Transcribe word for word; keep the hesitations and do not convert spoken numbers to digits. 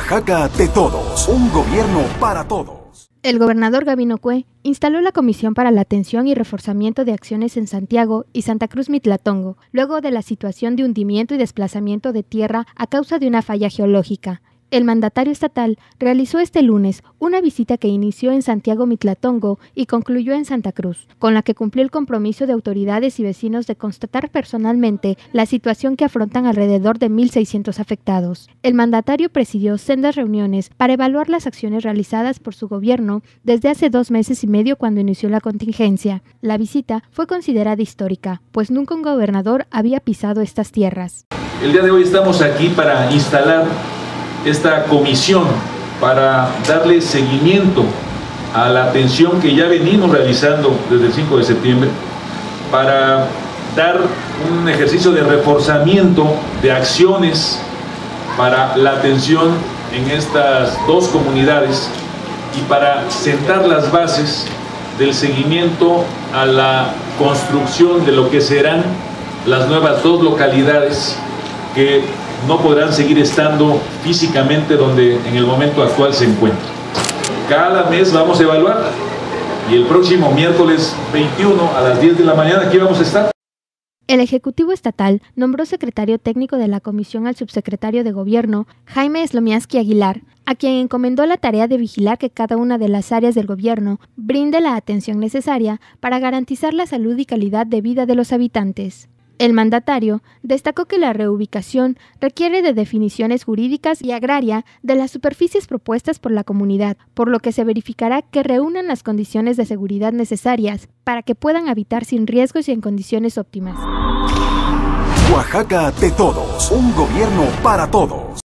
Oaxaca de todos, un gobierno para todos. El gobernador Gabino Cue instaló la Comisión para la Atención y Reforzamiento de Acciones en Santiago y Santa Cruz Mitlatongo, luego de la situación de hundimiento y desplazamiento de tierra a causa de una falla geológica. El mandatario estatal realizó este lunes una visita que inició en Santiago Mitlatongo y concluyó en Santa Cruz, con la que cumplió el compromiso de autoridades y vecinos de constatar personalmente la situación que afrontan alrededor de mil seiscientos afectados. El mandatario presidió sendas reuniones para evaluar las acciones realizadas por su gobierno desde hace dos meses y medio cuando inició la contingencia. La visita fue considerada histórica, pues nunca un gobernador había pisado estas tierras. El día de hoy estamos aquí para instalar esta comisión para darle seguimiento a la atención que ya venimos realizando desde el cinco de septiembre, para dar un ejercicio de reforzamiento de acciones para la atención en estas dos comunidades y para sentar las bases del seguimiento a la construcción de lo que serán las nuevas dos localidades que no podrán seguir estando físicamente donde en el momento actual se encuentran. Cada mes vamos a evaluar y el próximo miércoles veintiuno a las diez de la mañana aquí vamos a estar. El Ejecutivo Estatal nombró secretario técnico de la comisión al subsecretario de Gobierno, Jaime Slomiaski Aguilar, a quien encomendó la tarea de vigilar que cada una de las áreas del gobierno brinde la atención necesaria para garantizar la salud y calidad de vida de los habitantes. El mandatario destacó que la reubicación requiere de definiciones jurídicas y agraria de las superficies propuestas por la comunidad, por lo que se verificará que reúnan las condiciones de seguridad necesarias para que puedan habitar sin riesgos y en condiciones óptimas. Oaxaca de todos, un gobierno para todos.